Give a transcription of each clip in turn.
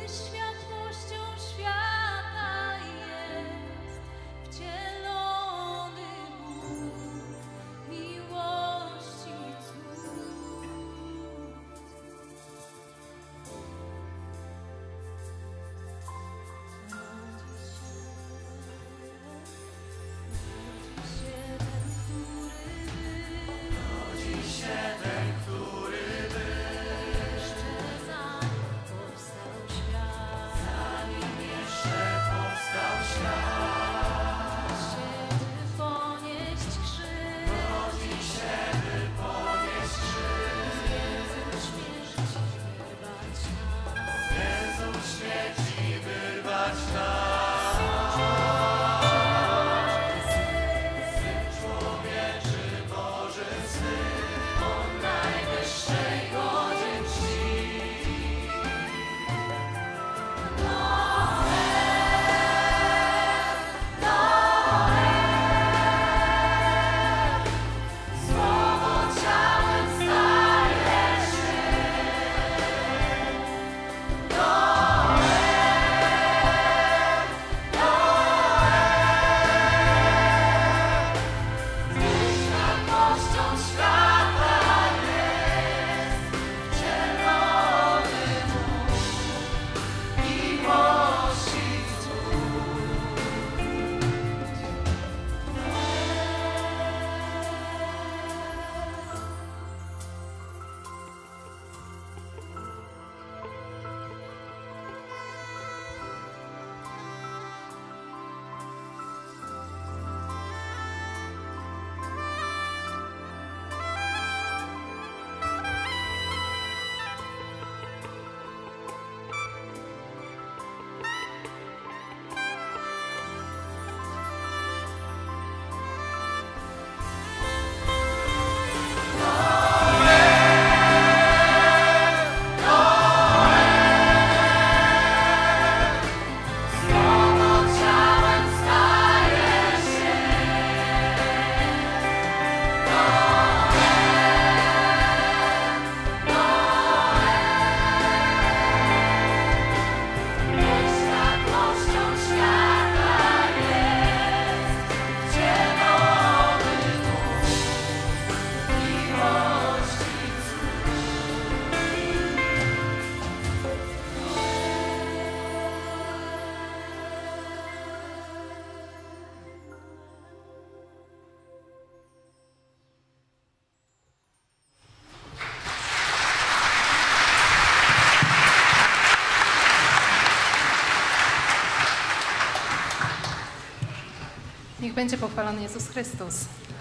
Niech będzie pochwalony Jezus Chrystus.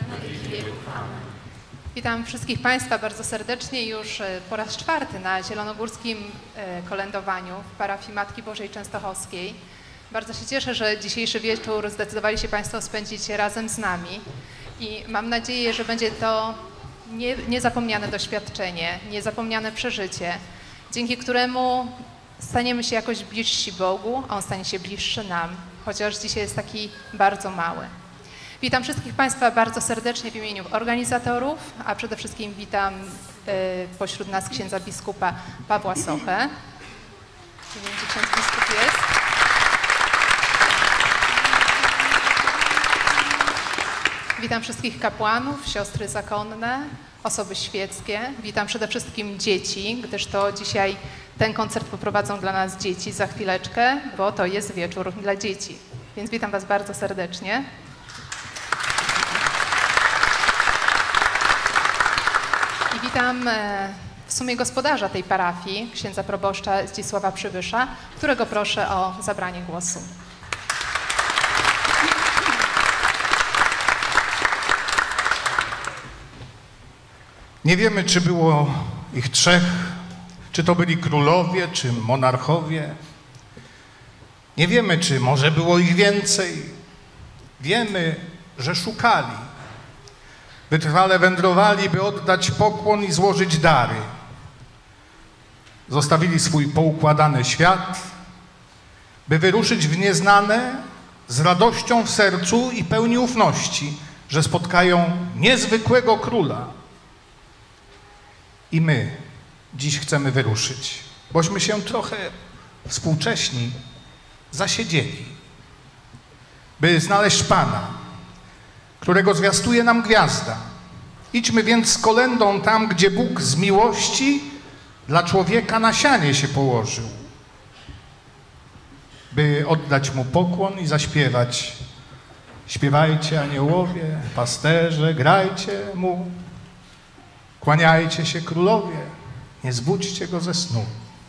Witam wszystkich Państwa bardzo serdecznie już po raz czwarty na zielonogórskim kolędowaniu w parafii Matki Bożej Częstochowskiej. Bardzo się cieszę, że dzisiejszy wieczór zdecydowali się Państwo spędzić razem z nami i mam nadzieję, że będzie to niezapomniane doświadczenie, niezapomniane przeżycie, dzięki któremu staniemy się jakoś bliżsi Bogu, a On stanie się bliższy nam, chociaż dzisiaj jest taki bardzo mały. Witam wszystkich Państwa bardzo serdecznie w imieniu organizatorów, a przede wszystkim witam pośród nas księdza biskupa Pawła Sochę. Nie wiem, gdzie ksiądz biskup jest. Witam wszystkich kapłanów, siostry zakonne, osoby świeckie. Witam przede wszystkim dzieci, gdyż to dzisiaj ten koncert poprowadzą dla nas dzieci za chwileczkę, bo to jest wieczór dla dzieci. Więc witam Was bardzo serdecznie. I witam w sumie gospodarza tej parafii, księdza proboszcza Zdzisława Przybysza, którego proszę o zabranie głosu. Nie wiemy, czy było ich trzech, czy to byli królowie, czy monarchowie. Nie wiemy, czy może było ich więcej. Wiemy, że szukali. Wytrwale wędrowali, by oddać pokłon i złożyć dary. Zostawili swój poukładany świat, by wyruszyć w nieznane z radością w sercu i pełni ufności, że spotkają niezwykłego króla. I my dziś chcemy wyruszyć, bośmy się trochę współcześni zasiedzieli, by znaleźć Pana, którego zwiastuje nam gwiazda. Idźmy więc z kolędą tam, gdzie Bóg z miłości dla człowieka na sianie się położył, by oddać Mu pokłon i zaśpiewać: śpiewajcie, aniołowie, pasterze, grajcie Mu, kłaniajcie się, królowie, nie zbudźcie Go ze snu.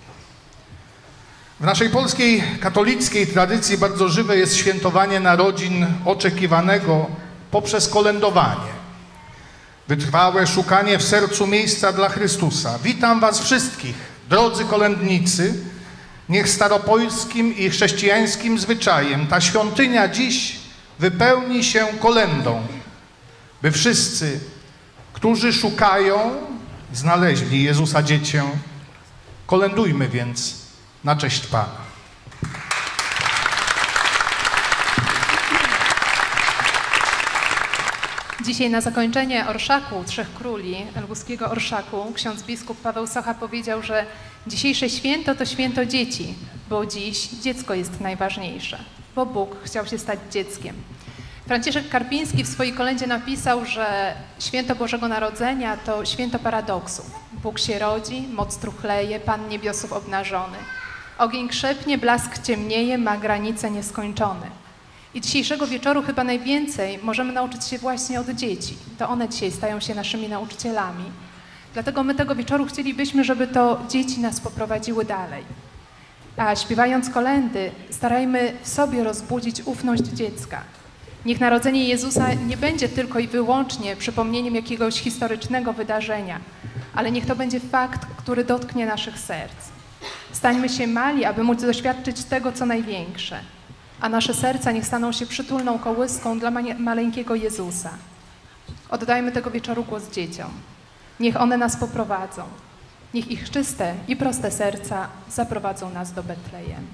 W naszej polskiej katolickiej tradycji bardzo żywe jest świętowanie narodzin oczekiwanego poprzez kolędowanie. Wytrwałe szukanie w sercu miejsca dla Chrystusa. Witam was wszystkich, drodzy kolędnicy. Niech staropolskim i chrześcijańskim zwyczajem ta świątynia dziś wypełni się kolędą, by wszyscy, którzy szukają, znaleźli Jezusa Dziecię. Kolędujmy więc na cześć Pana. Dzisiaj na zakończenie orszaku Trzech Króli, elbląskiego orszaku, ksiądz biskup Paweł Socha powiedział, że dzisiejsze święto to święto dzieci, bo dziś dziecko jest najważniejsze, bo Bóg chciał się stać dzieckiem. Franciszek Karpiński w swojej kolędzie napisał, że święto Bożego Narodzenia to święto paradoksów. Bóg się rodzi, moc truchleje, Pan niebiosów obnażony. Ogień krzepnie, blask ciemnieje, ma granice nieskończone. I dzisiejszego wieczoru chyba najwięcej możemy nauczyć się właśnie od dzieci. To one dzisiaj stają się naszymi nauczycielami. Dlatego my tego wieczoru chcielibyśmy, żeby to dzieci nas poprowadziły dalej. A śpiewając kolędy, starajmy w sobie rozbudzić ufność dziecka. Niech narodzenie Jezusa nie będzie tylko i wyłącznie przypomnieniem jakiegoś historycznego wydarzenia, ale niech to będzie fakt, który dotknie naszych serc. Stańmy się mali, aby móc doświadczyć tego, co największe. A nasze serca niech staną się przytulną kołyską dla maleńkiego Jezusa. Oddajmy tego wieczoru głos dzieciom. Niech one nas poprowadzą. Niech ich czyste i proste serca zaprowadzą nas do Betlejem.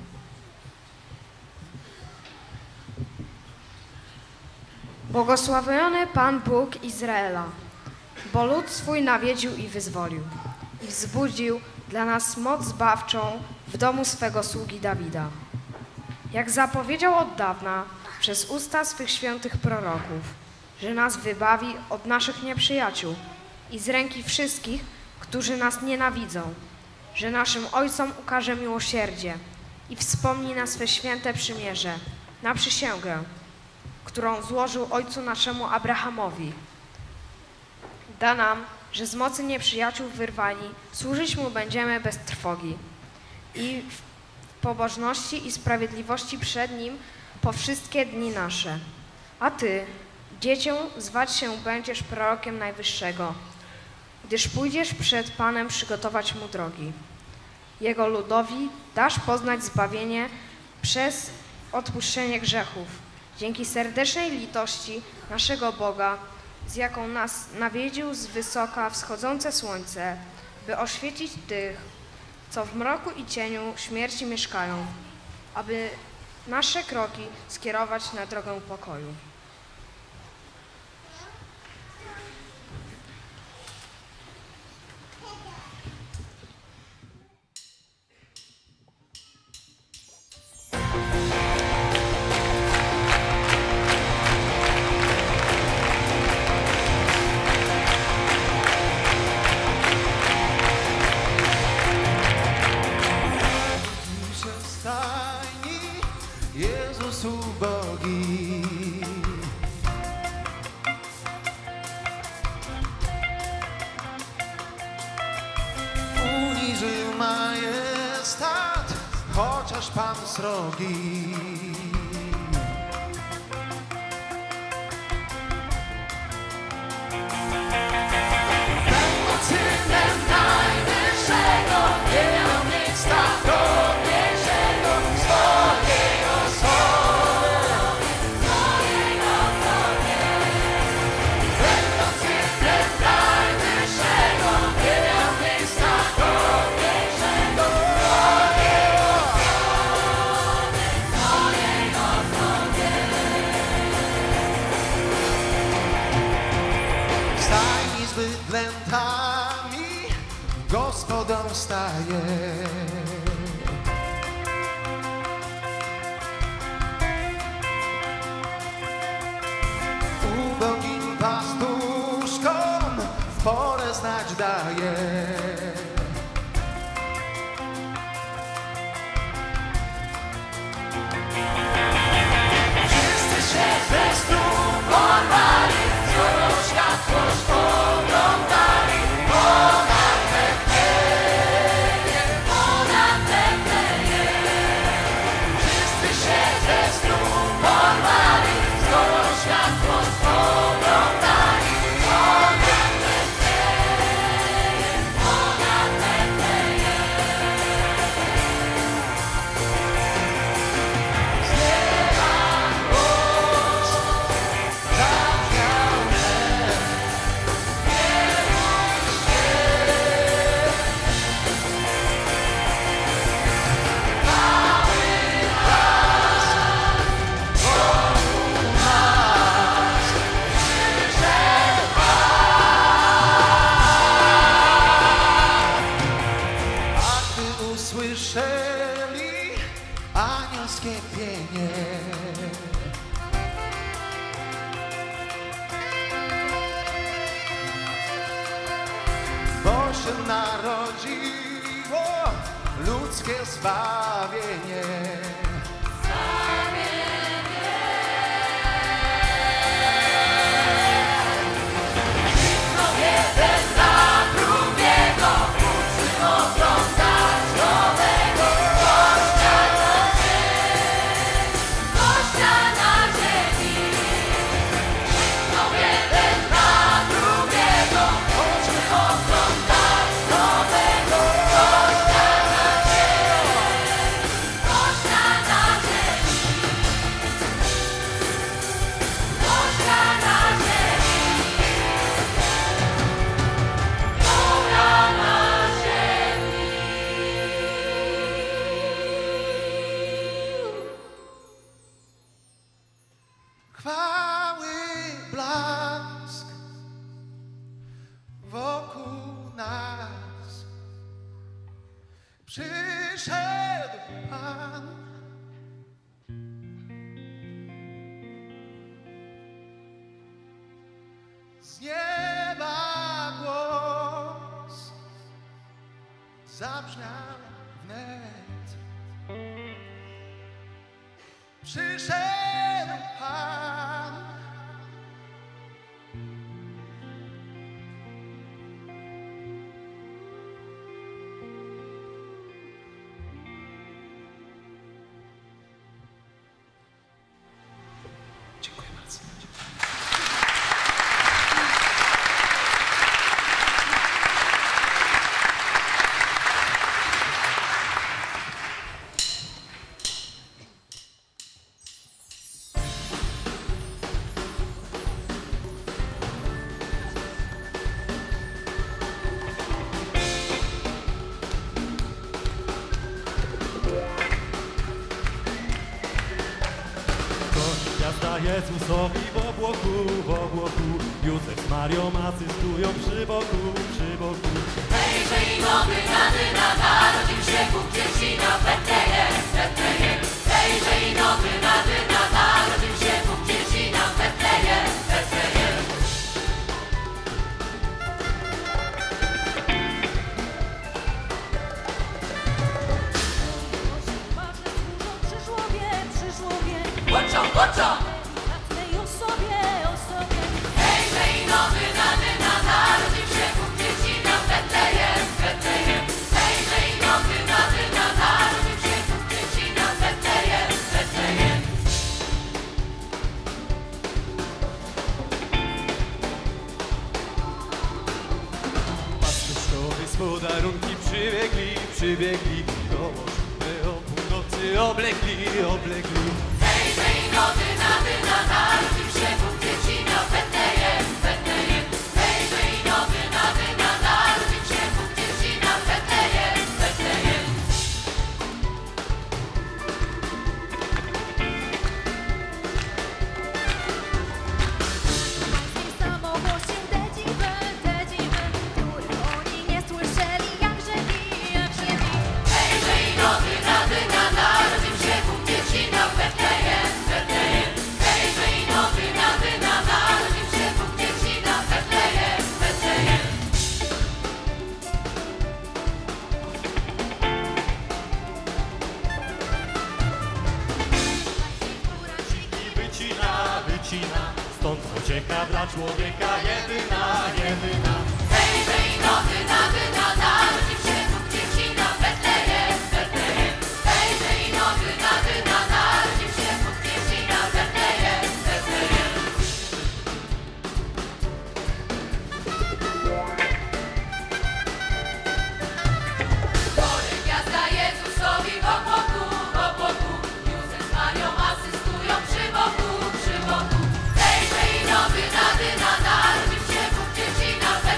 Błogosławiony Pan Bóg Izraela, bo lud swój nawiedził i wyzwolił, i wzbudził dla nas moc zbawczą w domu swego sługi Dawida. Jak zapowiedział od dawna przez usta swych świętych proroków, że nas wybawi od naszych nieprzyjaciół i z ręki wszystkich, którzy nas nienawidzą, że naszym ojcom ukaże miłosierdzie i wspomni na swe święte przymierze, na przysięgę, którą złożył ojcu naszemu Abrahamowi. Da nam, że z mocy nieprzyjaciół wyrwani służyć Mu będziemy bez trwogi i w pobożności i sprawiedliwości przed Nim po wszystkie dni nasze. A Ty, dziecię, zwać się będziesz prorokiem Najwyższego, gdyż pójdziesz przed Panem przygotować Mu drogi. Jego ludowi dasz poznać zbawienie przez odpuszczenie grzechów, dzięki serdecznej litości naszego Boga, z jaką nas nawiedził z wysoka wschodzące słońce, by oświecić tych, co w mroku i cieniu śmierci mieszkają, aby nasze kroki skierować na drogę pokoju. Ubogi. Uniżył majestat, chociaż Pan srogi. Będąc synem Najwyższego, nie miał miejsca godniejszego swojego słowa. Będąc synem Najwyższego, nie miał miejsca godniejszego swojego w stajni z bydlętami gospodą staje. usłyszeli anielskie pienie. Bo się narodziło ludzkie zbawienie. Chwały blask wokół nas. Przyszedł Pan. Z nieba głos zabrzmiał wnet. Przyszedł Pan. Dziękuję bardzo. Gwiazda Jezusowi w obłoku, Józef z Marią asystują przy boku. Hejże i nowy narodził się Bóg dzieci na Betlejem. Hejże i nowy narodził się Bóg dzieci na Betlejem. Począ! Hejże i nowy narodził się Bóg dzieci na Betlejem. Hejże i nowy narodził się Bóg dzieci na Betlejem. Pasterzowie z podarunki przybiegli, koło o północy oblekli. Hejże i nowy narodził się Bóg dzieci na Betlejem. Hejże i nowy narodził się Bóg dzieci na Betlejem. Samogłosie te dziwy, które oni nie słyszeli, jak żywi. Hejże i nowy narodził się Bóg dzieci na Betlejem. Hejże i nowy narodził się Bóg dzieci na Betlejem. I wycina, stąd pocieka dla człowieka jedyna. Hejże i nowy narodził się Bóg dzieci na Betlejem. Hejże i nowy narodził się Bóg dzieci na Betlejem. Bory gwiazda Jezusowi w obłoku, Józef z Marią asystują przy boku. Hejże i nowy narodził się Bóg dzieci na Betlejem.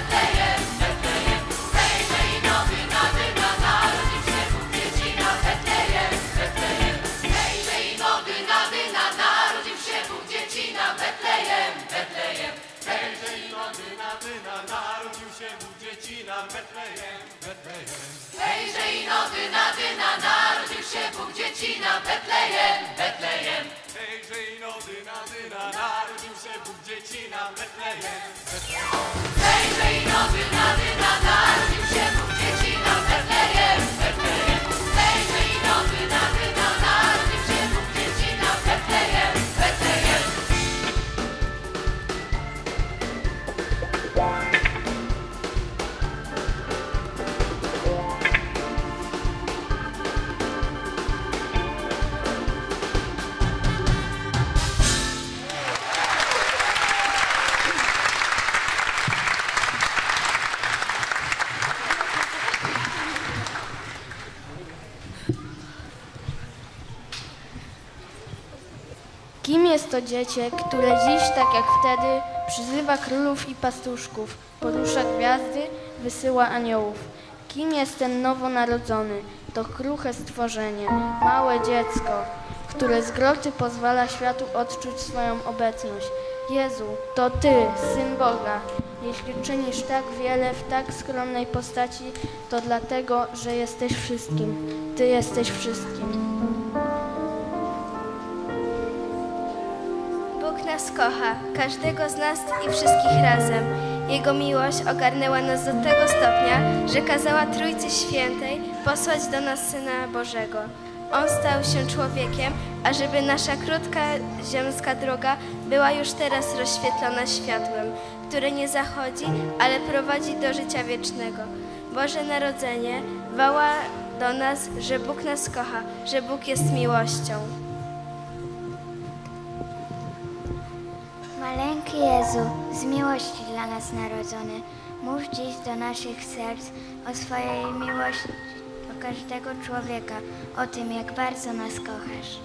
dyna, narodził się Bóg dziecina, Betlejem, Betlejem. Hejże ino, dyna, narodził się Bóg dziecina, Betlejem. Hejże ino, dyna, narodził się Bóg dziecina, Betlejem, Betlejem. Hejże ino, dyna, narodził się Bóg dziecina, Betlejem, Betlejem. Kim jest to dziecię, które dziś, tak jak wtedy, przyzywa królów i pastuszków, porusza gwiazdy, wysyła aniołów? Kim jest ten nowonarodzony? To kruche stworzenie, małe dziecko, które z groty pozwala światu odczuć swoją obecność. Jezu, to Ty, Syn Boga. Jeśli czynisz tak wiele w tak skromnej postaci, to dlatego, że jesteś wszystkim. Ty jesteś wszystkim. Bóg nas kocha, każdego z nas i wszystkich razem. Jego miłość ogarnęła nas do tego stopnia, że kazała Trójcy Świętej posłać do nas Syna Bożego. On stał się człowiekiem, ażeby nasza krótka ziemska droga była już teraz rozświetlona światłem, które nie zachodzi, ale prowadzi do życia wiecznego. Boże Narodzenie woła do nas, że Bóg nas kocha, że Bóg jest miłością. Maleńki Jezu, z miłości dla nas narodzony, mów dziś do naszych serc o swojej miłości do każdego człowieka, o tym, jak bardzo nas kochasz.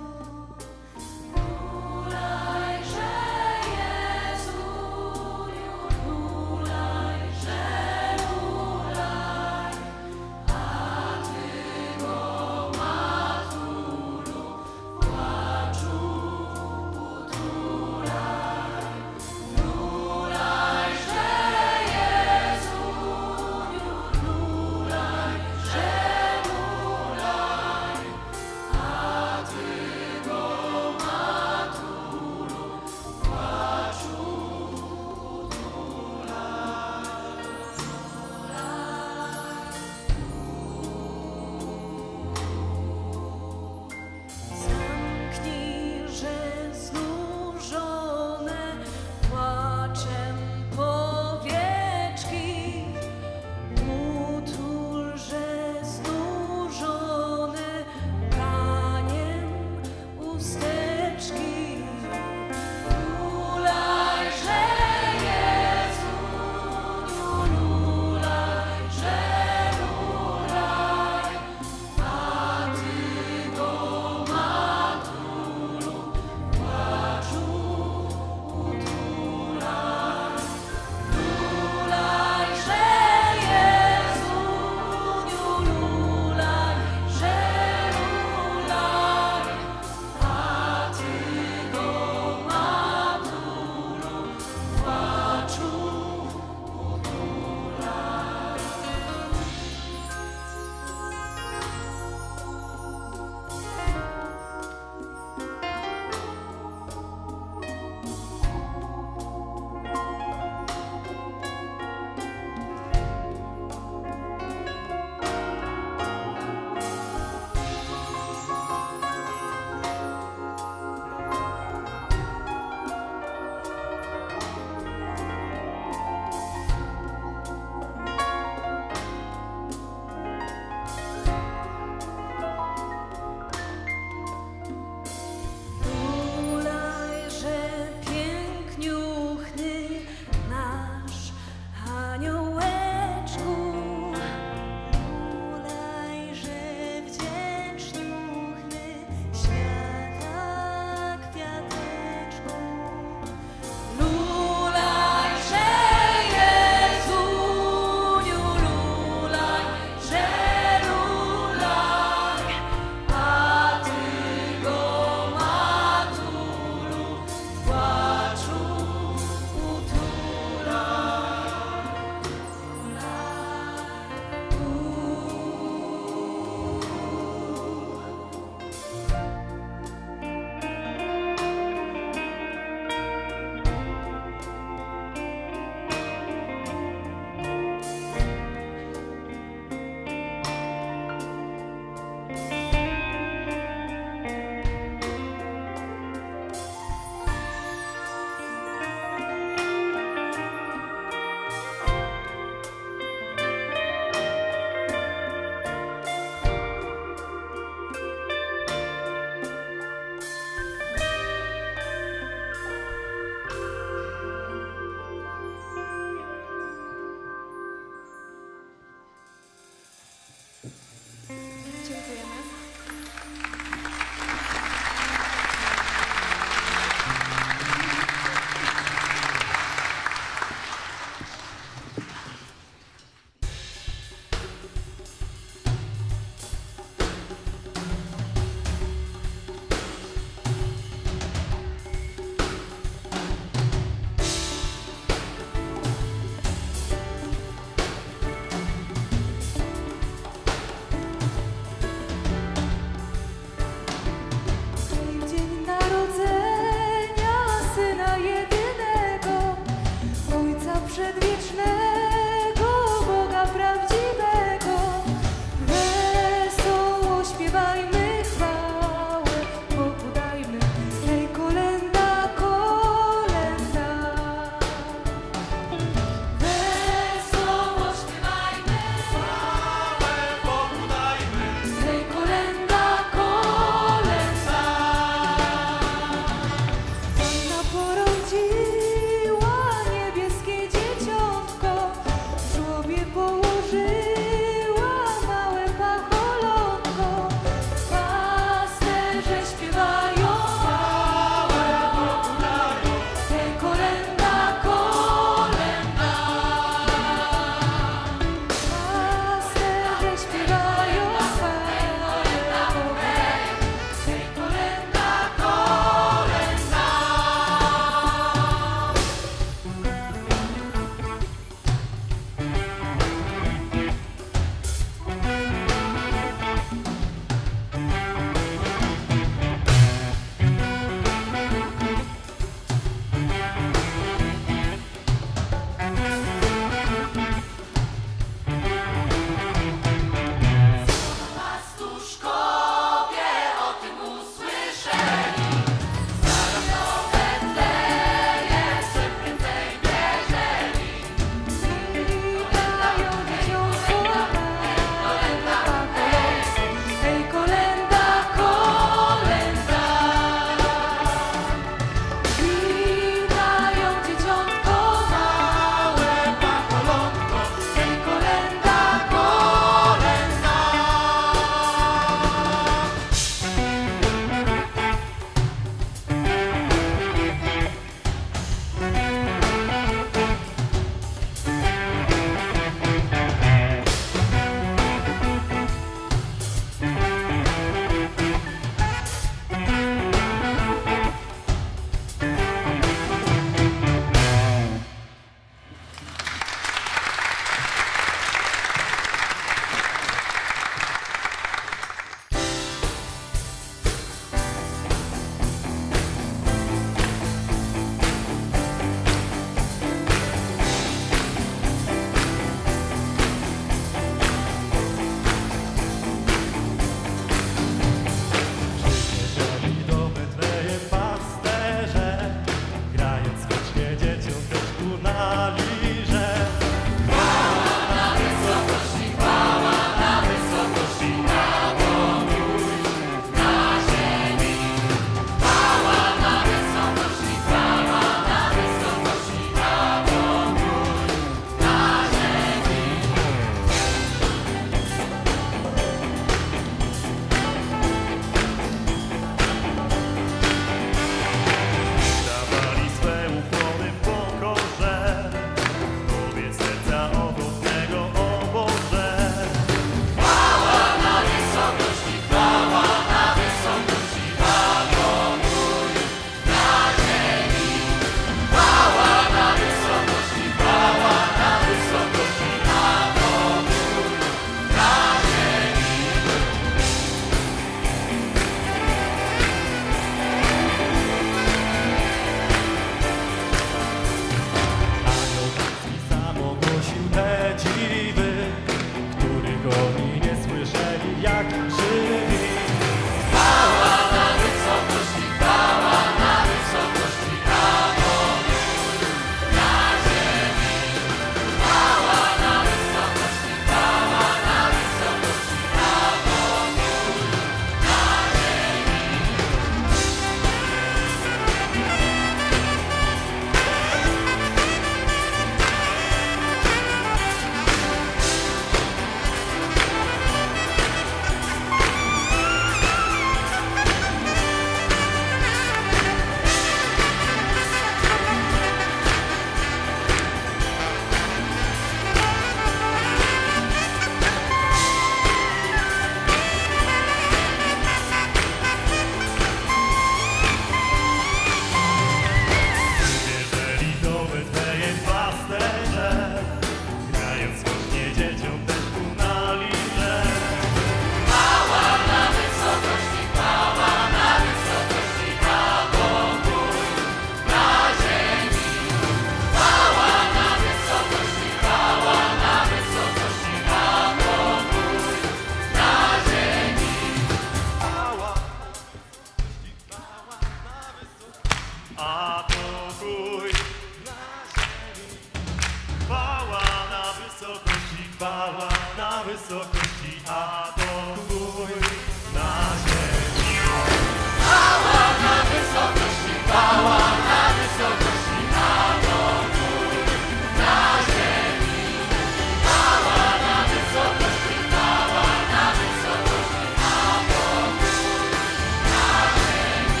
chwała na wysokości, a pokój na ziemi. Chwała na wysokości, chwała na wysokości, a pokój na ziemi. Chwała na wysokości, chwała na wysokości, a pokój na ziemi.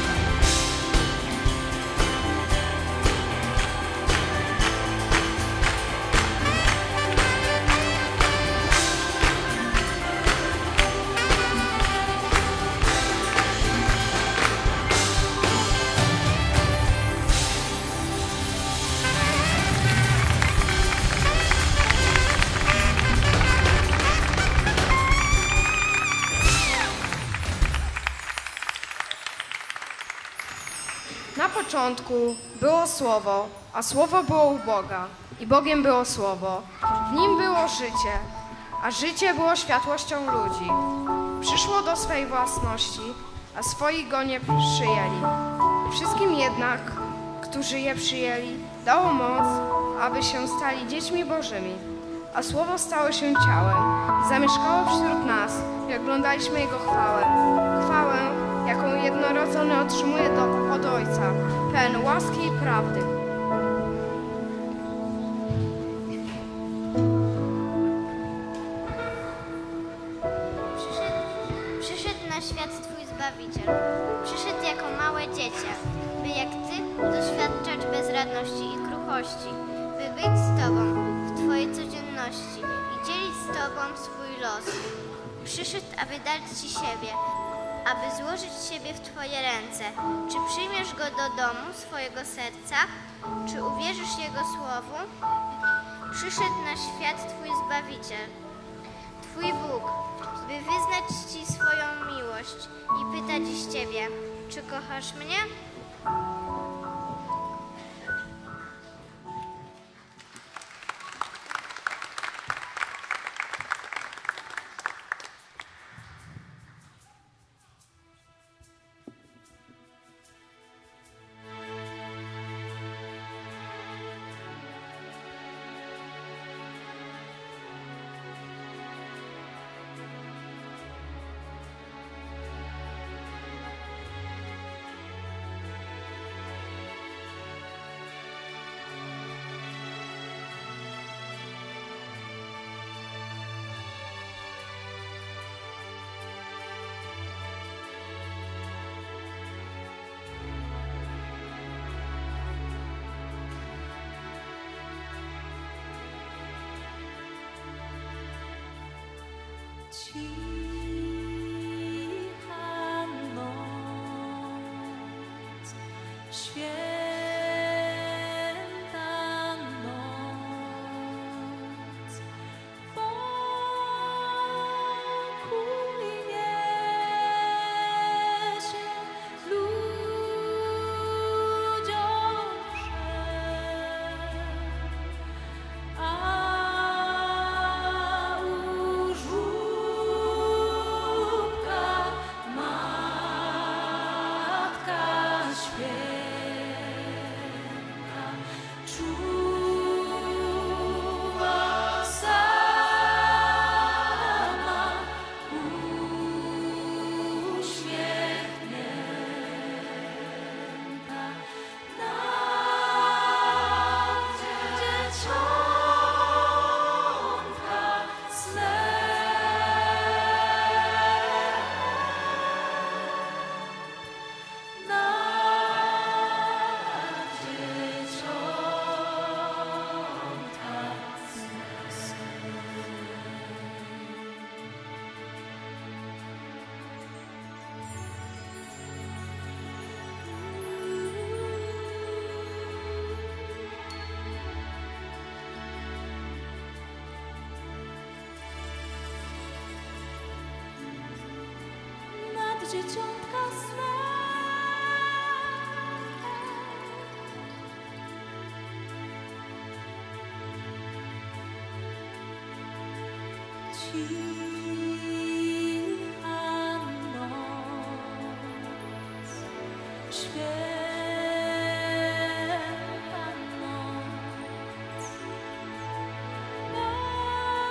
Na początku było Słowo, a Słowo było u Boga i Bogiem było Słowo. W Nim było życie, a życie było światłością ludzi. Przyszło do swej własności, a swoi go nie przyjęli. Wszystkim jednak, którzy je przyjęli, dało moc, aby się stali dziećmi Bożymi. A Słowo stało się ciałem i zamieszkało wśród nas i oglądaliśmy Jego chwałę. Chwałę, jaką jednorodzony otrzymuje od Ojca, pełen łaski i prawdy. Przyszedł na świat Twój Zbawiciel. Przyszedł jako małe dziecię, by jak Ty doświadczać bezradności i kruchości, by być z Tobą w Twojej codzienności i dzielić z Tobą swój los. Przyszedł, aby dać Ci siebie, aby złożyć siebie w Twoje ręce. Czy przyjmiesz Go do domu swojego serca? Czy uwierzysz Jego słowu? Przyszedł na świat Twój Zbawiciel, Twój Bóg, by wyznać Ci swoją miłość i pyta dziś Ciebie, czy kochasz mnie? Cicha noc, święta noc, pokój niesie ludziom wszak, a u żłóbka Matka Święta czuwa sama uśmiechnięta nad dzieciątka swe. Nad dzieciątka swe. Nad dzieciątka swe. Cicha noc, święta noc,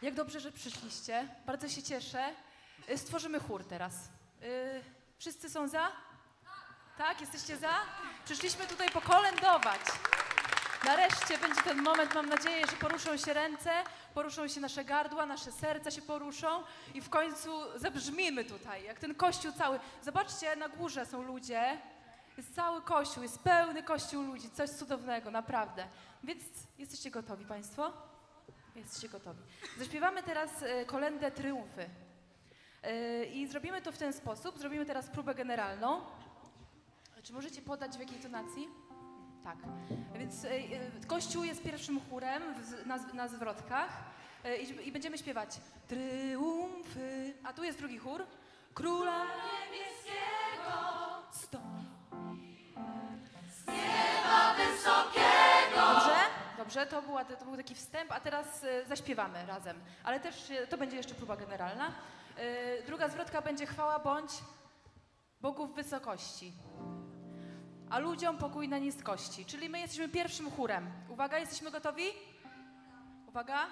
Jak dobrze, że przyszliście. Bardzo się cieszę. Stworzymy chór teraz. Wszyscy są za? Tak? Jesteście za? Przyszliśmy tutaj pokolędować. Nareszcie będzie ten moment, mam nadzieję, że poruszą się ręce, poruszą się nasze gardła, nasze serca się poruszą i w końcu zabrzmimy tutaj, jak ten kościół cały. Zobaczcie, na górze są ludzie, jest cały kościół, jest pełny kościół ludzi, coś cudownego, naprawdę. Więc jesteście gotowi Państwo? Jesteście gotowi. Zaśpiewamy teraz kolędę Tryumfy. I zrobimy to w ten sposób, zrobimy teraz próbę generalną. Czy możecie podać w jakiej tonacji? Tak. Więc Kościół jest pierwszym chórem na zwrotkach i będziemy śpiewać Tryumfy. A tu jest drugi chór. Króla niebieskiego stąd. Z nieba wysokiego. Dobrze? Dobrze, to był taki wstęp, a teraz zaśpiewamy razem. Ale też to będzie jeszcze próba generalna. Druga zwrotka będzie chwała bądź Bogu w wysokości, a ludziom pokój na niskości. Czyli my jesteśmy pierwszym chórem. Uwaga, jesteśmy gotowi? Uwaga.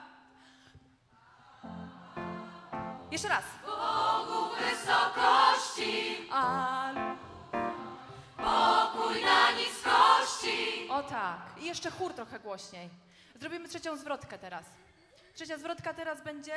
Jeszcze raz. Bogu w wysokości, A pokój na niskości. o tak. I jeszcze chór trochę głośniej. Zrobimy trzecią zwrotkę teraz. Trzecia zwrotka teraz będzie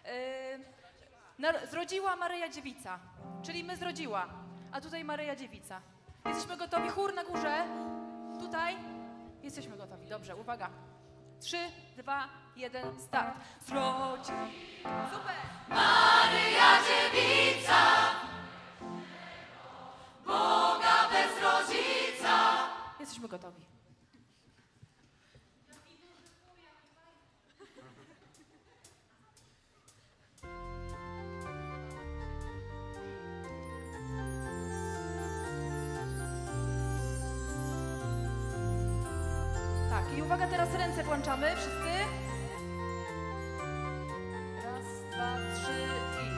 zrodziła Maryja Dziewica. Czyli my zrodziła, a tutaj Maryja Dziewica. Jesteśmy gotowi? Chór na górze. Tutaj. Jesteśmy gotowi. Dobrze, uwaga. 3, 2, 1, start. Zrodzi. Super. Maryja Dziewica, Boga bez rodzica. Jesteśmy gotowi. Tak, i uwaga, teraz ręce włączamy, wszyscy. Raz, dwa, trzy i...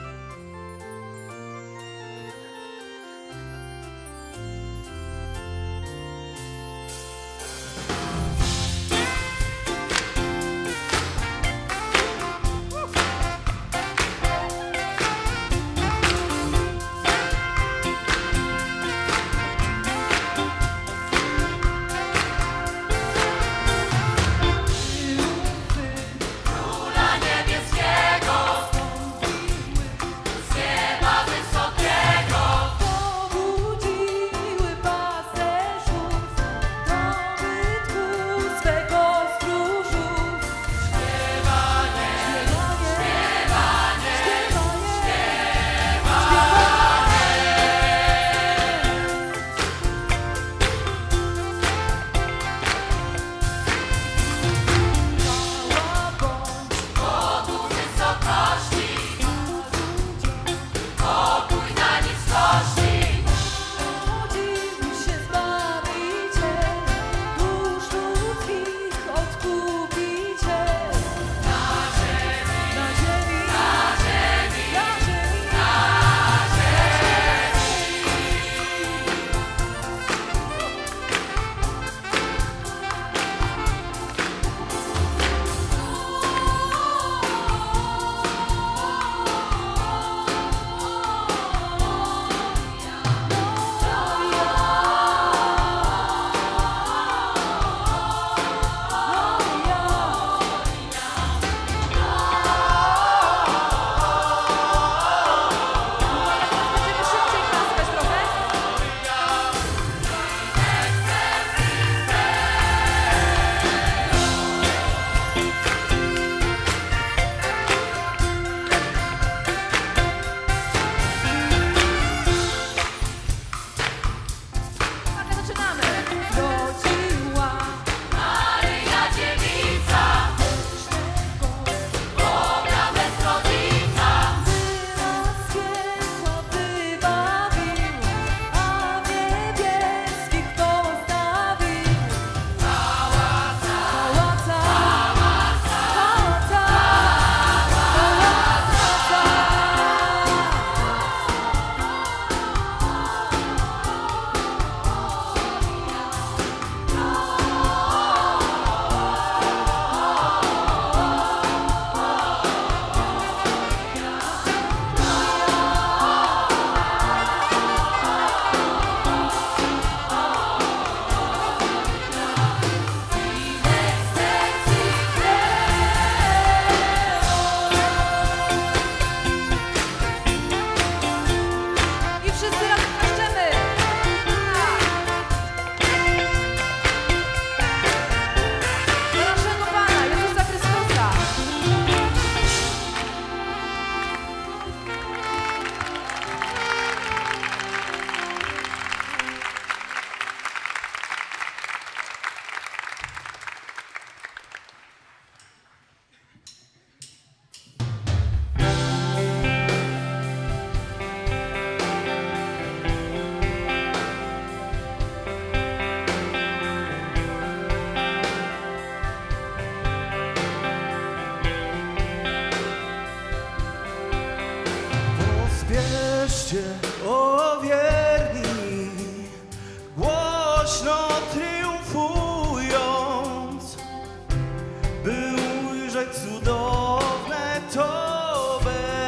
Bądźcie o wierni, głośno triumfując, by ujrzeć cudowne to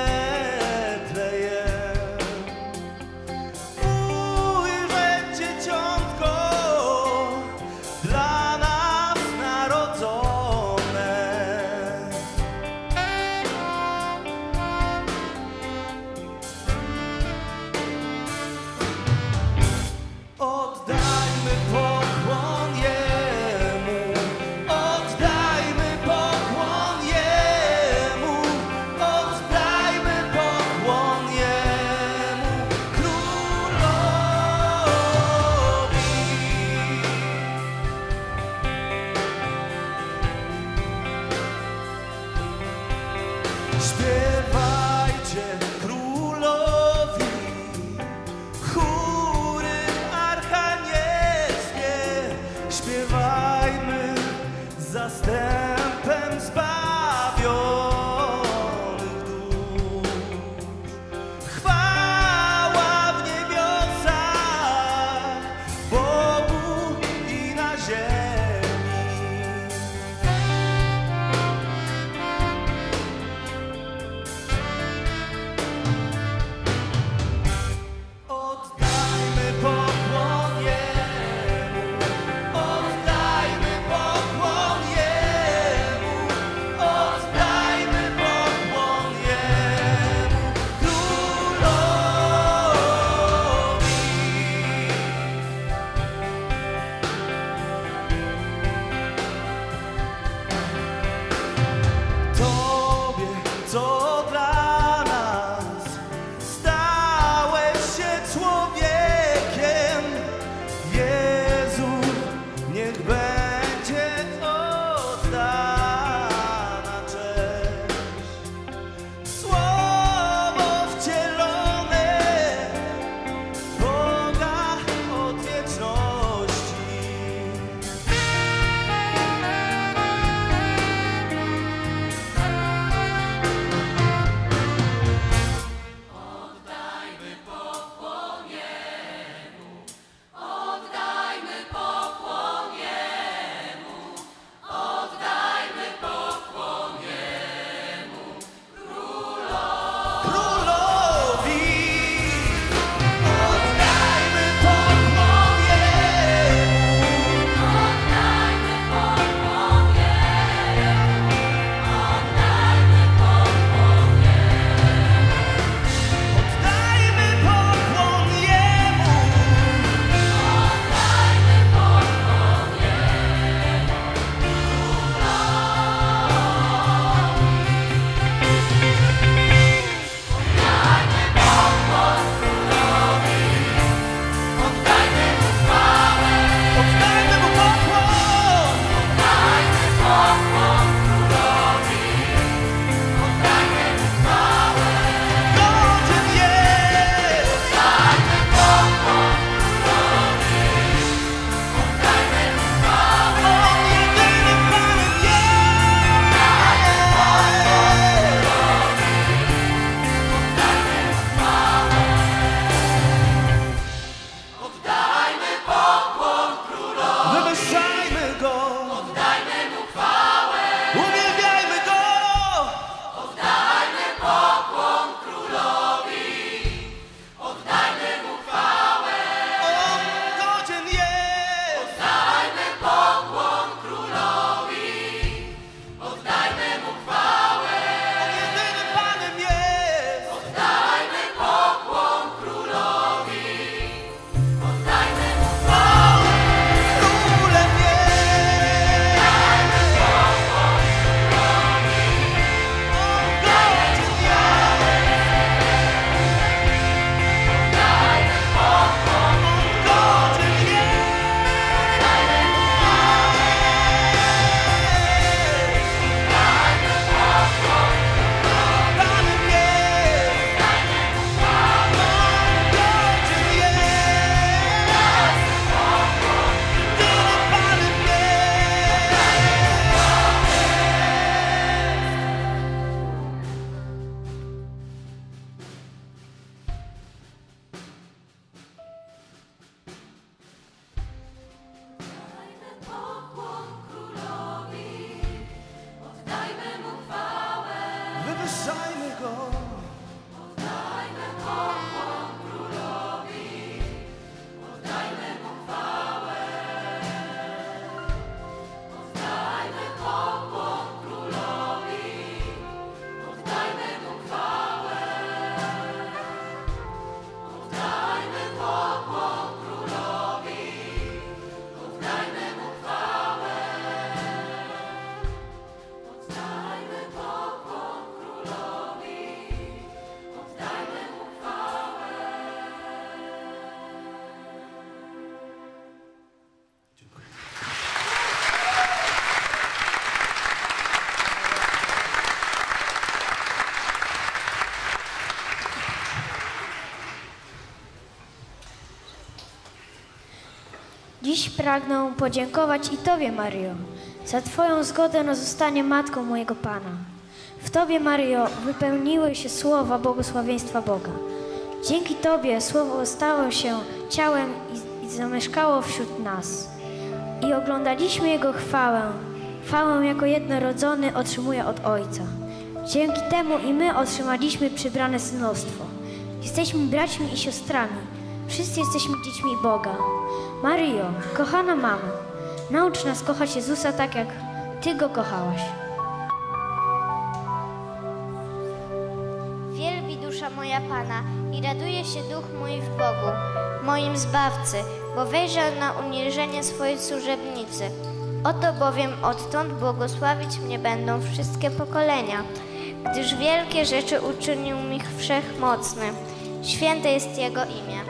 Betlejem. Ujrzeć dzieciątko dla nas narodzone. Dziś pragnę podziękować i Tobie, Maryjo, za Twoją zgodę na zostanie matką mojego Pana. W Tobie, Maryjo, wypełniły się słowa błogosławieństwa Boga. Dzięki Tobie słowo stało się ciałem i zamieszkało wśród nas. I oglądaliśmy Jego chwałę. Chwałę jako jednorodzony otrzymuje od Ojca. Dzięki temu i my otrzymaliśmy przybrane synostwo. Jesteśmy braćmi i siostrami. Wszyscy jesteśmy dziećmi Boga. Maryjo, kochana mamo, naucz nas kochać Jezusa tak, jak Ty Go kochałaś. Wielbi dusza moja Pana i raduje się duch mój w Bogu, moim Zbawcy, bo wejrzał na uniżenie swojej służebnicy. Oto bowiem odtąd błogosławić mnie będą wszystkie pokolenia, gdyż wielkie rzeczy uczynił mi Wszechmocny. Święte jest Jego imię.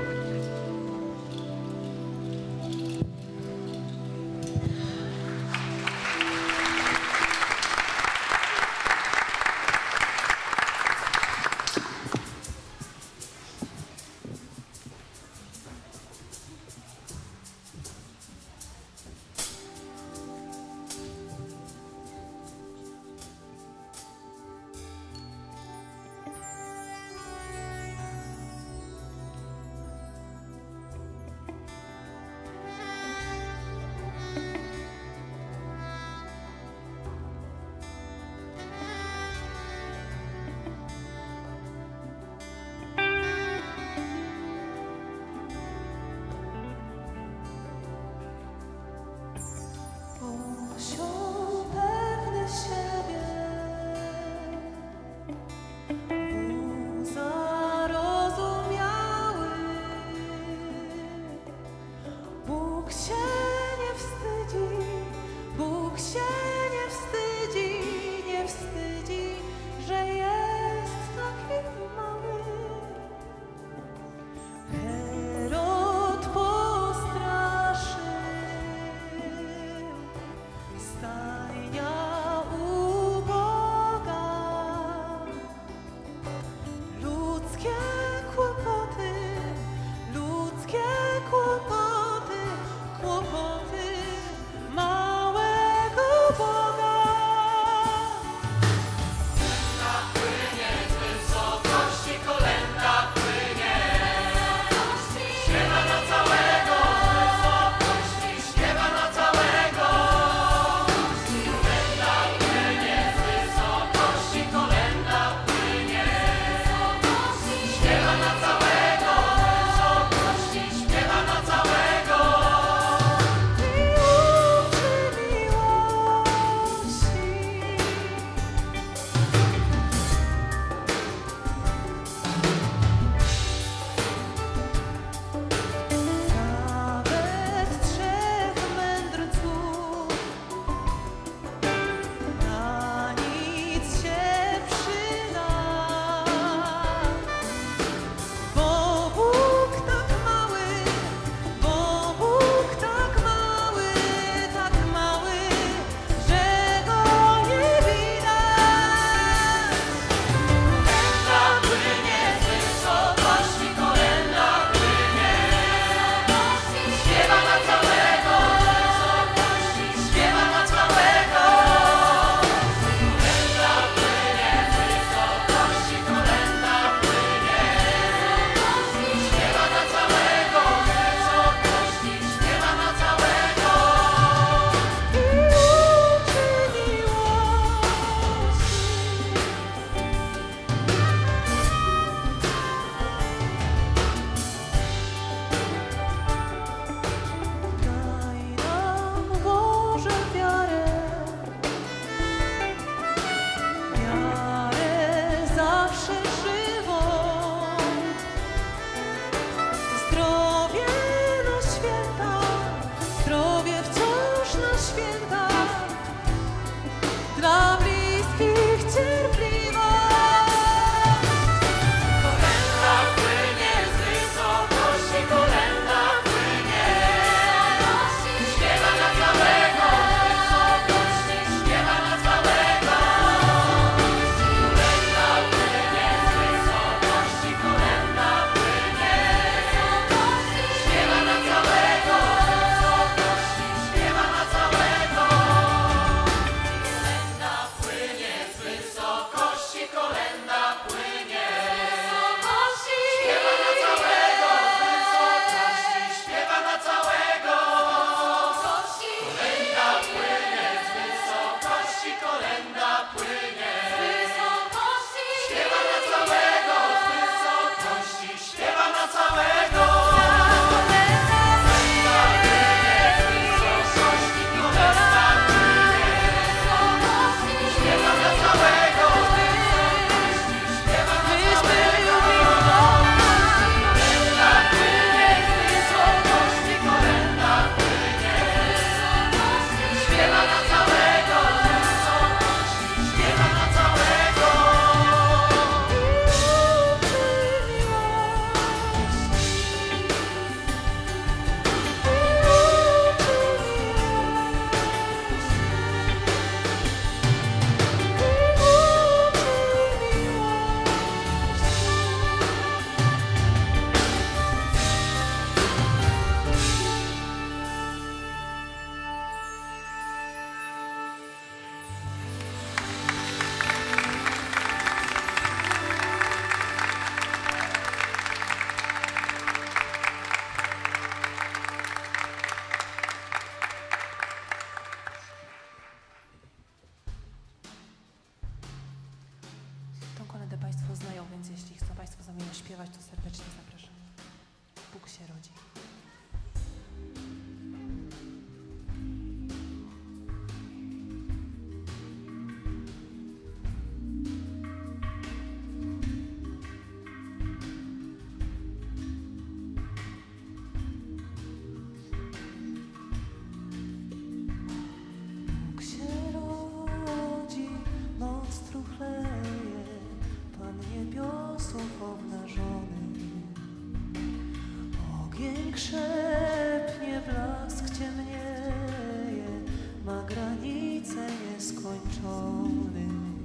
krzepnie, blask ciemnieje, ma granice nieskończony.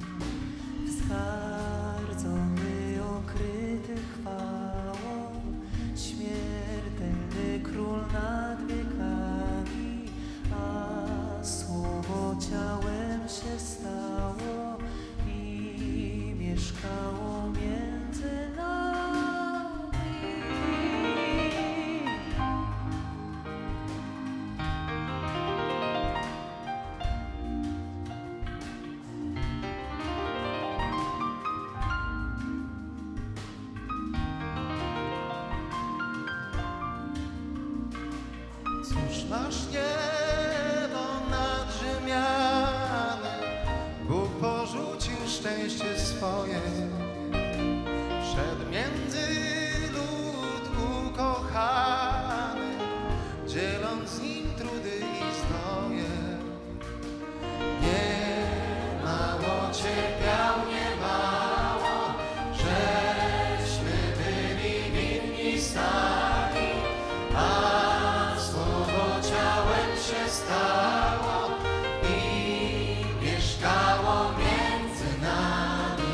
Wzgardzony, okryty chwałą, śmiertelny król nad wiekami, a słowo ciałem się stało i mieszkało między nami. Cóż masz niebo nad Rzymianem, Bóg porzucił szczęście swoje, wszedł między lud ukochany, dzieląc z nim trudy i znoje. Nie mało cierpiał, nie mało, żeśmy byli winni sami, a słowo ciałem się stało i mieszkało między nami.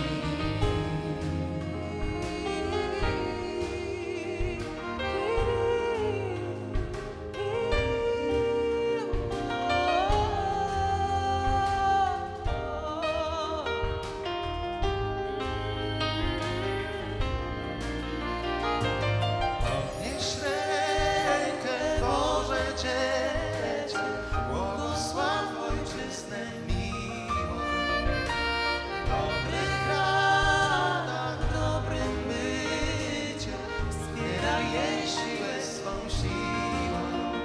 Podnieś rękę, Boże Dziecię, błogosław Ojczyznę miłą. W dobrych radach, w dobrym bycie, wspieraj jej siłę swą siłą.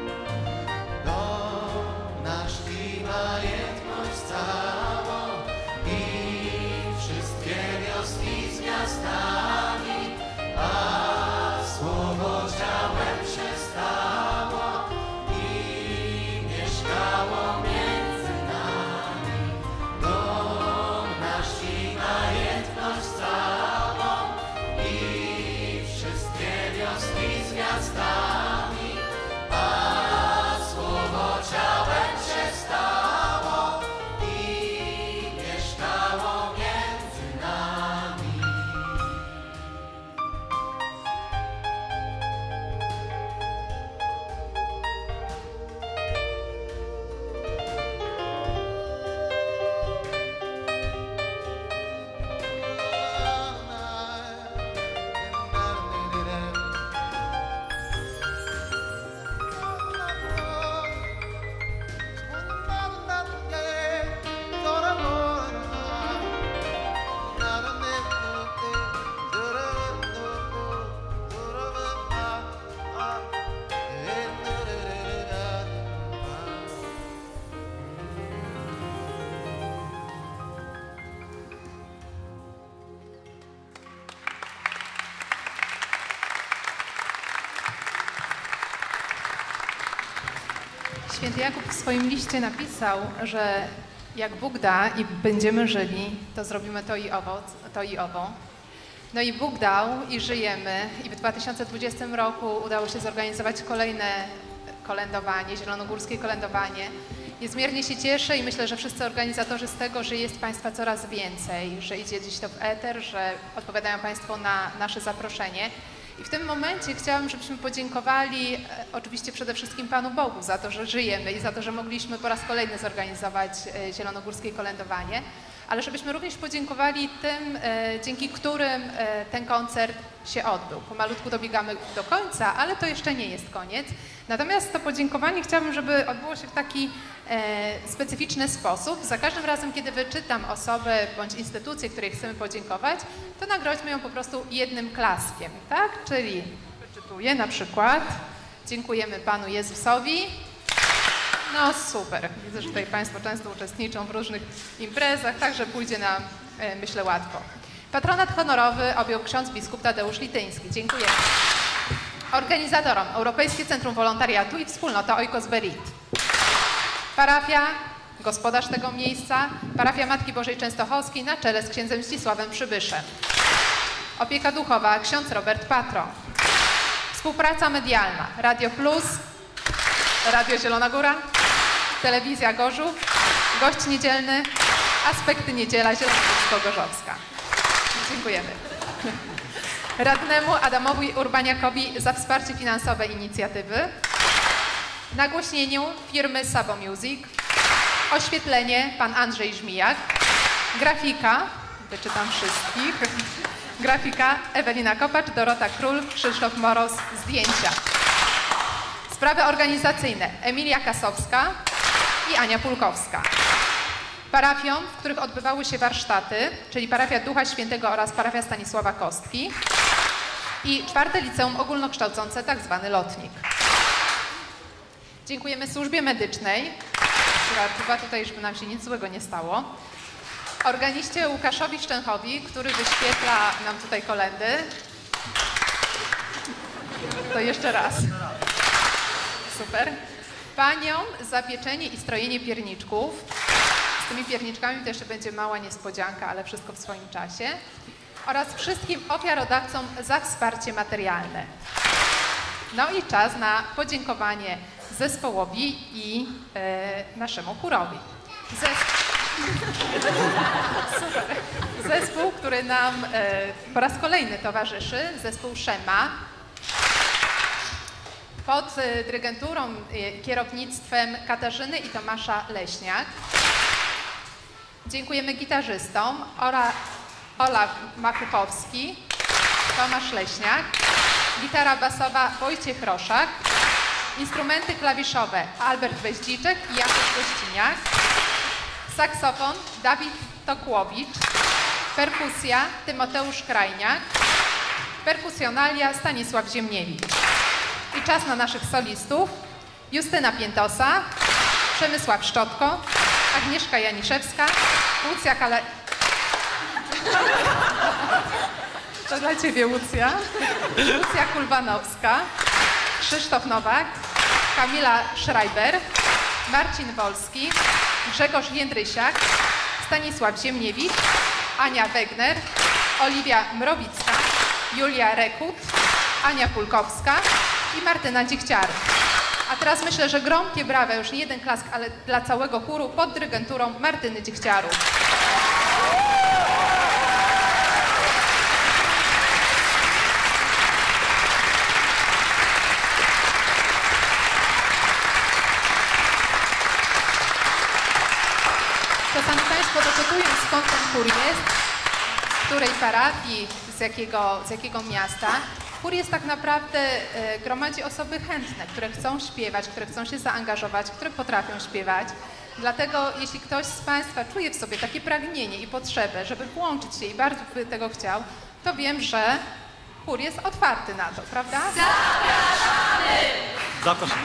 Dom nasz i majętność całą i wszystkie wioski z miastami, a słowo ciałem się stało i mieszkało między nami. Dom nasz i majętność całą i wszystkie wioski z miastami, a słowo ciałem się stało i mieszkało między nami. Święty Jakub w swoim liście napisał, że jak Bóg da i będziemy żyli, to zrobimy to i owo. No i Bóg dał i żyjemy i w 2020 roku udało się zorganizować kolejne kolędowanie, zielonogórskie kolędowanie. Niezmiernie się cieszę i myślę, że wszyscy organizatorzy z tego, że jest Państwa coraz więcej, że idzie gdzieś to w eter, że odpowiadają Państwo na nasze zaproszenie. I w tym momencie chciałam, żebyśmy podziękowali oczywiście przede wszystkim Panu Bogu za to, że żyjemy i za to, że mogliśmy po raz kolejny zorganizować zielonogórskie kolędowanie, ale żebyśmy również podziękowali tym, dzięki którym ten koncert się odbył. Pomalutku dobiegamy do końca, ale to jeszcze nie jest koniec. Natomiast to podziękowanie chciałabym, żeby odbyło się w taki specyficzny sposób. Za każdym razem, kiedy wyczytam osobę bądź instytucję, której chcemy podziękować, to nagrodźmy ją po prostu jednym klaskiem, tak? Czyli wyczytuję na przykład, dziękujemy Panu Jezusowi. No super, widzę, że tutaj Państwo często uczestniczą w różnych imprezach, także pójdzie nam, myślę, łatwo. Patronat honorowy objął ksiądz biskup Tadeusz Lityński. Dziękujemy. Organizatorom Europejskie Centrum Wolontariatu i Wspólnota Oikos Berit. Parafia, gospodarz tego miejsca, Parafia Matki Bożej Częstochowskiej na czele z księdzem Zdzisławem Przybyszem. Opieka duchowa ksiądz Robert Patro. Współpraca medialna. Radio Plus, Radio Zielona Góra, Telewizja Gorzów, gość niedzielny, Aspekty Niedziela Zielonogórsko-Gorzowska. Dziękujemy. Radnemu Adamowi Urbaniakowi za wsparcie finansowe inicjatywy. Nagłośnieniu firmy Sabo Music. Oświetlenie pan Andrzej Żmijak. Grafika, wyczytam wszystkich. Grafika Ewelina Kopacz, Dorota Król, Krzysztof Moros. Zdjęcia. Sprawy organizacyjne Emilia Kasowska i Ania Pulkowska. Parafion, w których odbywały się warsztaty, czyli parafia Ducha Świętego oraz parafia Stanisława Kostki. I 4. Liceum Ogólnokształcące, tak zwany lotnik. Dziękujemy służbie medycznej, która czuwa tutaj, żeby nam się nic złego nie stało. Organiście Łukaszowi Szczęchowi, który wyświetla nam tutaj kolędy. To jeszcze raz. Super. Paniom za pieczenie i strojenie pierniczków. Z tymi pierniczkami to jeszcze będzie mała niespodzianka, ale wszystko w swoim czasie. Oraz wszystkim ofiarodawcom za wsparcie materialne. No i czas na podziękowanie zespołowi i naszemu chórowi. Super. Zespół, który nam po raz kolejny towarzyszy, zespół Szema. Pod dyrygenturą i kierownictwem Katarzyny i Tomasza Leśniak. Dziękujemy gitarzystom Olaf Makuchowski, Tomasz Leśniak, gitara basowa Wojciech Roszak, instrumenty klawiszowe Albert Weździczek i Jakub Gościniak, saksofon Dawid Tokłowicz, perkusja Tymoteusz Krajniak, perkusjonalia Stanisław Ziemniewicz. I czas na naszych solistów: Justyna Piętosa, Przemysław Szczotko, Agnieszka Janiszewska, Łucja Kale... To dla Ciebie, Łucja. Łucja Kulbanowska, Krzysztof Nowak, Kamila Schreiber, Marcin Wolski, Grzegorz Jędrysiak, Stanisław Ziemniewicz, Ania Wegner, Oliwia Mrowicka, Julia Rekut, Ania Pulkowska i Martyna Dzichciary. A teraz myślę, że gromkie brawa, już nie jeden klask, ale dla całego chóru pod dyrygenturą Martyny Dzichciarów. Czasami Państwo dopytują, skąd ten chór jest, z której parafii, z jakiego miasta. Chór jest tak naprawdę, gromadzi osoby chętne, które chcą śpiewać, które chcą się zaangażować, które potrafią śpiewać. Dlatego jeśli ktoś z Państwa czuje w sobie takie pragnienie i potrzebę, żeby włączyć się i bardzo by tego chciał, to wiem, że chór jest otwarty na to, prawda? Zapraszamy! Zapraszamy.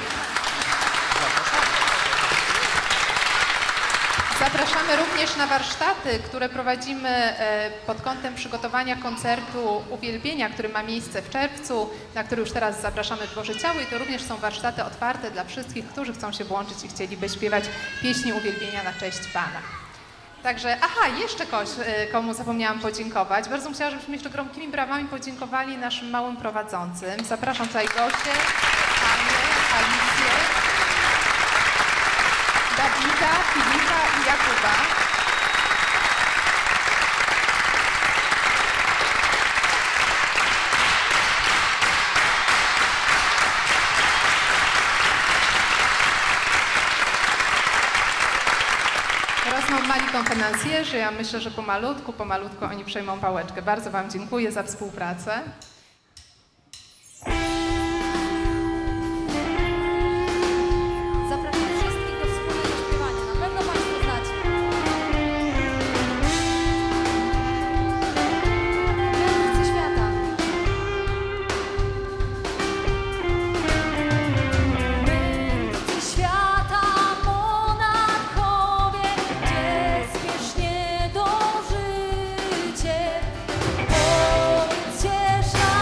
Zapraszamy również na warsztaty, które prowadzimy pod kątem przygotowania koncertu Uwielbienia, który ma miejsce w czerwcu, na który już teraz zapraszamy w Boże Ciało, i to również są warsztaty otwarte dla wszystkich, którzy chcą się włączyć i chcieliby śpiewać pieśni Uwielbienia na cześć Pana. Także, jeszcze kogoś, komu zapomniałam podziękować. Bardzo bym chciała, żebyśmy jeszcze gromkimi brawami podziękowali naszym małym prowadzącym. Zapraszam tutaj Gosię, Anię, Alicję, Dawida, Filipa i Jakuba. Teraz mam mali konferencjerzy. Ja myślę, że pomalutku oni przejmą pałeczkę. Bardzo Wam dziękuję za współpracę. Ciesza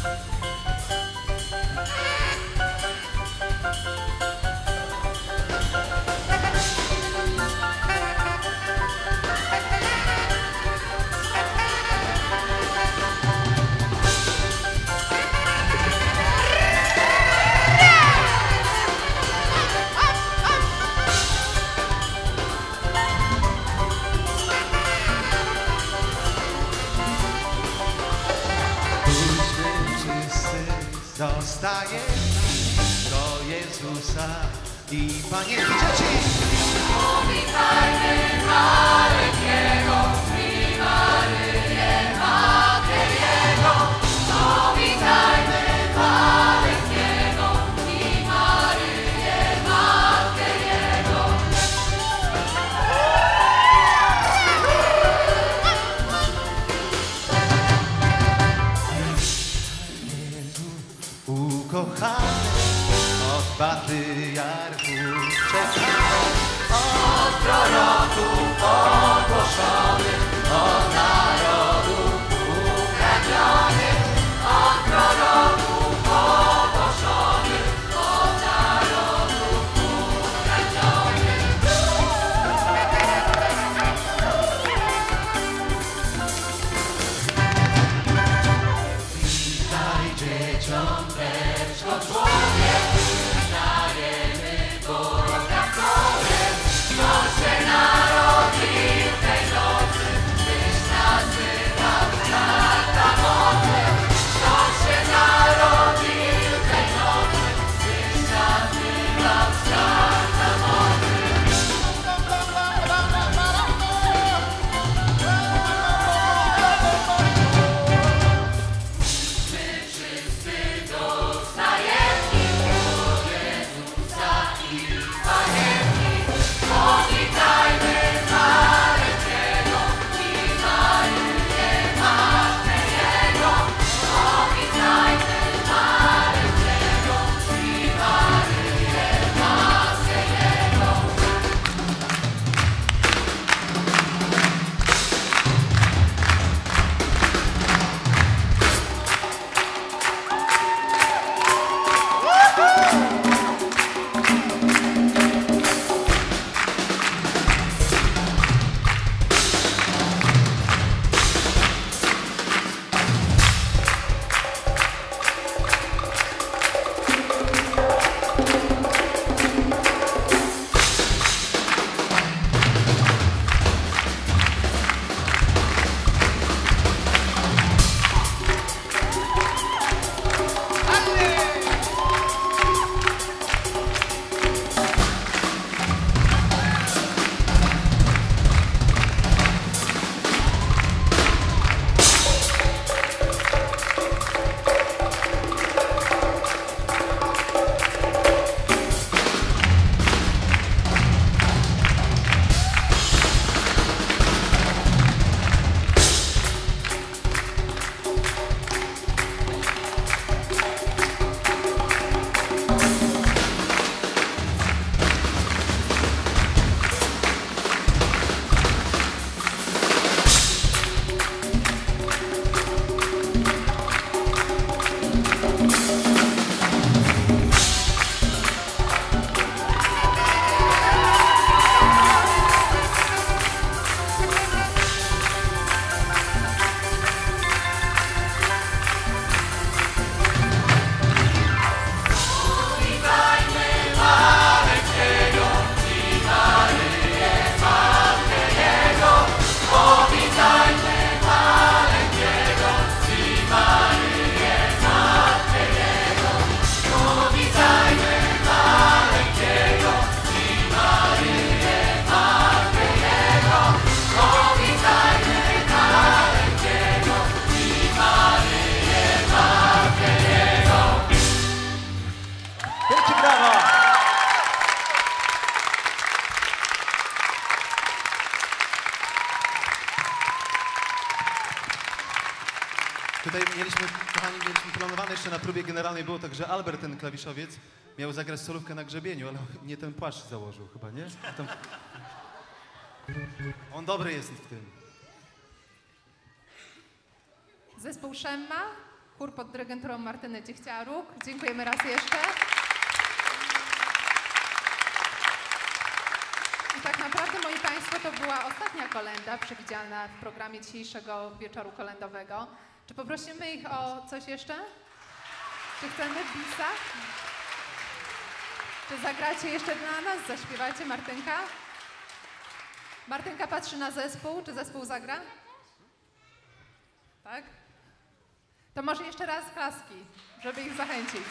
Zostaje do Jezusa i Panie dzieci. Powitajmy maleńkiego i Maryję, Matkę Jego. Powitajmy maleńkiego i Maryję, Matkę Jego. Ukochany od patriarchów czekamy, Od proroków ogłoszony, od narodów upragniony, od proroków ogłoszony, od narodów upragniony. daj dzieciom Beczko człowiek, dajemy Boga wtorek, kto się narodził tej nocy, byś nazywał Tata Mocy. Kto się narodził tej nocy, byś nazywał Tata Mocy. My wszyscy dostajemy od Jezusa i Panienki. Powitajmy maleńkiego i Maryję, Matkę Jego. Powitajmy maleńkiego i Maryję, Matkę Jego. Powitajmy maleńkiego i Maryję, Matkę Jego. Powitajmy maleńkiego i Maryję, Matkę Jego. Powitajmy maleńkiego i Maryję, Matkę Jego. Powitajmy maleńkiego i Maryję, Matkę Jego. Wielkie brawa! Tutaj mieliśmy planowane jeszcze na próbie generalnej było tak, że Albert, ten klawiszowiec, miał zagrać solówkę na grzebieniu, ale nie ten płaszcz założył chyba, nie? On dobry jest w tym. Zespół Szemma, chór pod dyrygenturą Martyny Dziechciaruk. Dziękujemy raz jeszcze. I tak naprawdę, moi Państwo, to była ostatnia kolęda przewidziana w programie dzisiejszego wieczoru kolędowego. Czy poprosimy ich o coś jeszcze? Czy chcemy bisa? Czy zagracie jeszcze dla nas? Zaśpiewacie, Martynka? Martynka patrzy na zespół. Czy zespół zagra? Tak? To może jeszcze raz klaski, żeby ich zachęcić.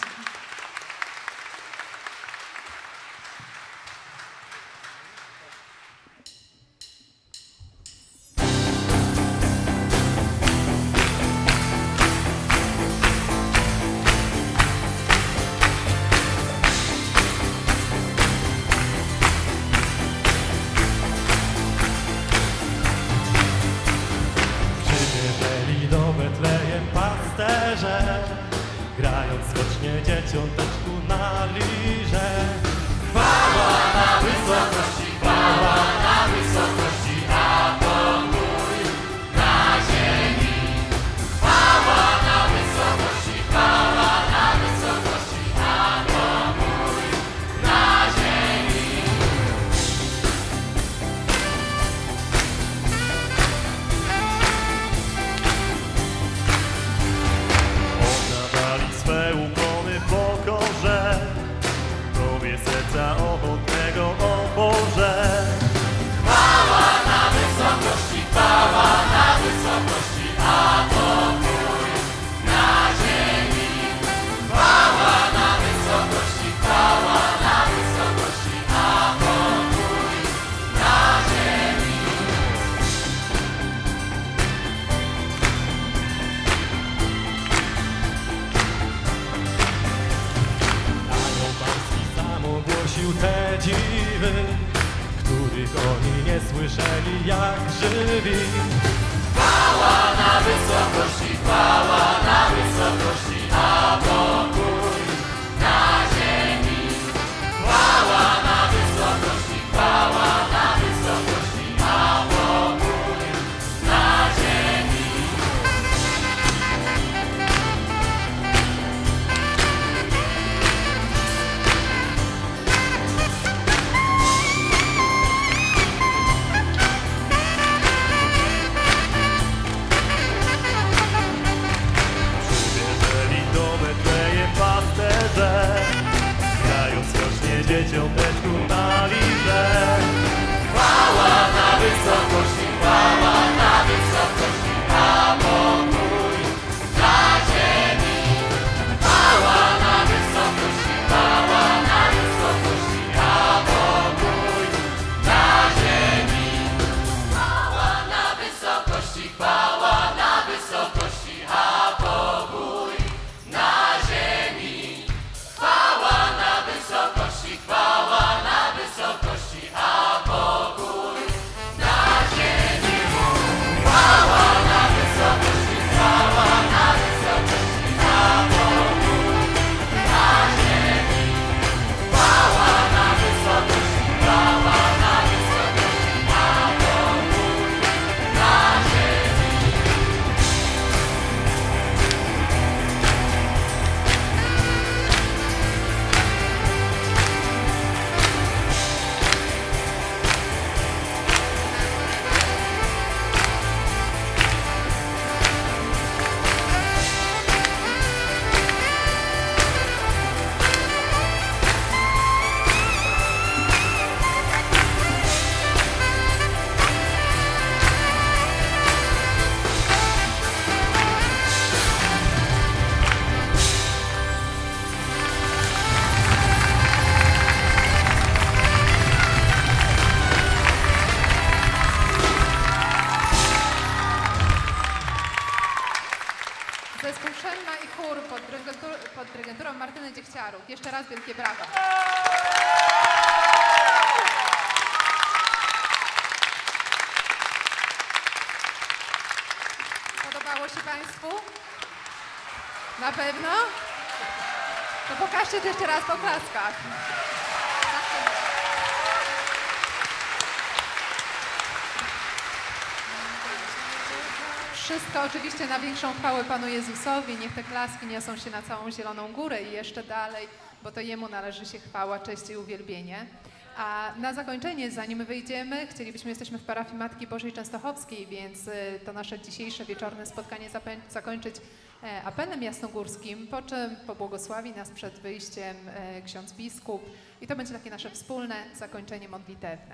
Grając skocznie dzieciąteczku na lirze. Chwała na wysokości, chwała na wysokości, a pokój na ziemi. Chwała na wysokości, chwała na wysokości, a pokój na ziemi. Swe ukłony pokorze, Tobie serca ochotnego, o Boże. Chwała na wysokości, chwała na wysokości, a pokój na ziemi. Chwała na wysokości, chwała na wysokości, a pokój na ziemi. Ogłosił te dziwy, których oni nie słyszeli jak żywi. Chwała na wysokości, chwała na wysokości, a pokój na ziemi. Chwała na wysokości, chwała na wysokości, a pokój na ziemi. Grając rocznie dzieciąteczku na lirze. Chwała na wysokości, chwała na wysokości, a pokój na ziemi. Chwała na wysokości, chwała na wysokości, a pokój na ziemi. Chwała na wysokości, chwała na wysokości, a pokój na ziemi. Chwała na wysokości, chwała na wysokości, a pokój na ziemi. Chwała na wysokości, chwała na wysokości, a pokój na ziemi. Chwała na wysokości, chwała na wysokości, a pokój na ziemi. Zespół Szelma i chór pod dyrygenturą Martyny Dziechciaruk. Jeszcze raz wielkie brawa. Podobało się Państwu? Na pewno? To pokażcie to jeszcze raz po klaskach. wszystko oczywiście na większą chwałę Panu Jezusowi. Niech te klaski niosą się na całą Zieloną Górę i jeszcze dalej, bo to Jemu należy się chwała, cześć i uwielbienie. A na zakończenie, zanim wyjdziemy, jesteśmy w parafii Matki Bożej Częstochowskiej, więc to nasze dzisiejsze wieczorne spotkanie zakończyć apelem jasnogórskim, po czym pobłogosławi nas przed wyjściem ksiądz biskup i to będzie takie nasze wspólne zakończenie modlitewne.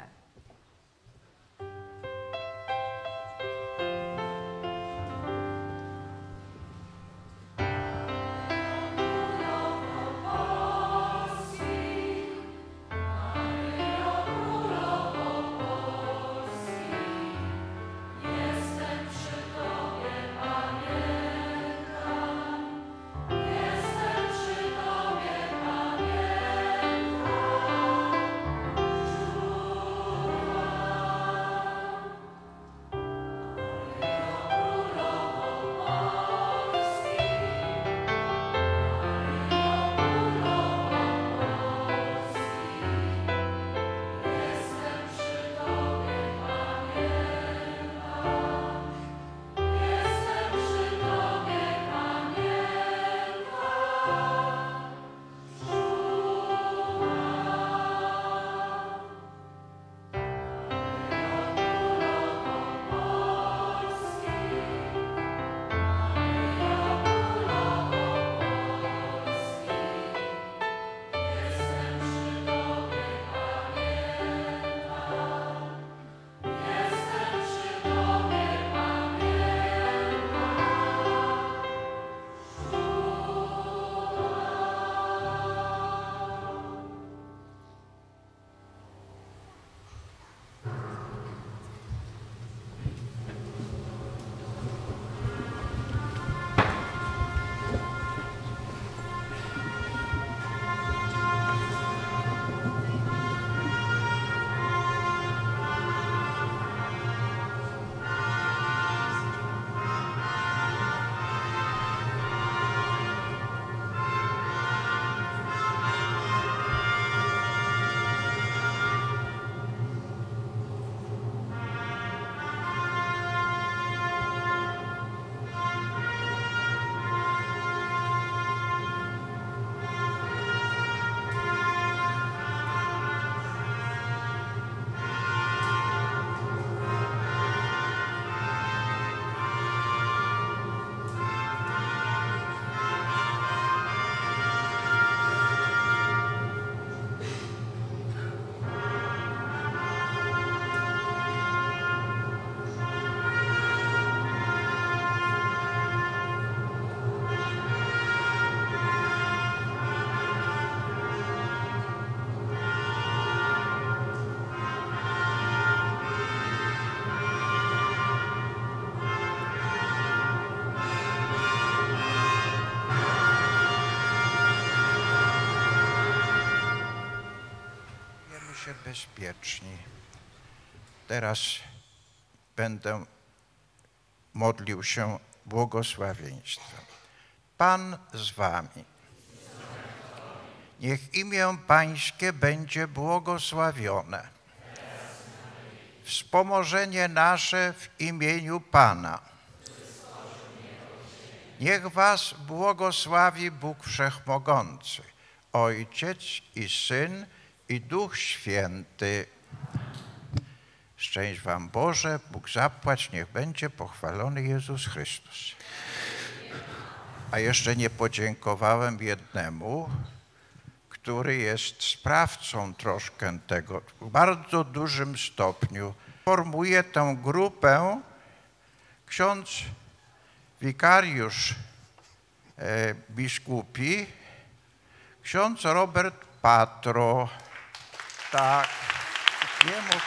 Bezpieczni. Teraz będę modlił się błogosławieństwem. Pan z wami. Niech imię Pańskie będzie błogosławione. Wspomożenie nasze w imieniu Pana. Niech was błogosławi Bóg Wszechmogący, Ojciec i Syn i Duch Święty. Szczęść wam Boże, Bóg zapłać, niech będzie pochwalony Jezus Chrystus. A jeszcze nie podziękowałem jednemu, który jest sprawcą troszkę tego, w bardzo dużym stopniu. Formuje tę grupę ksiądz wikariusz biskupi, ksiądz Robert Patro. Tak, jemu...